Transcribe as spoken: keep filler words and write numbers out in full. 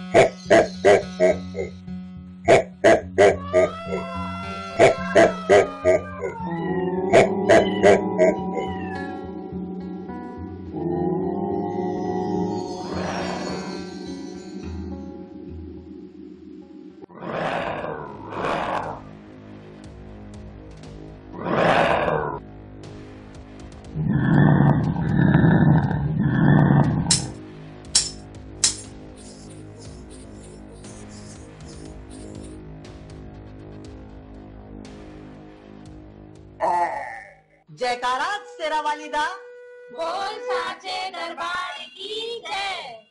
जयकारा शेरा वाली दा। बोल साचे दरबार की जय।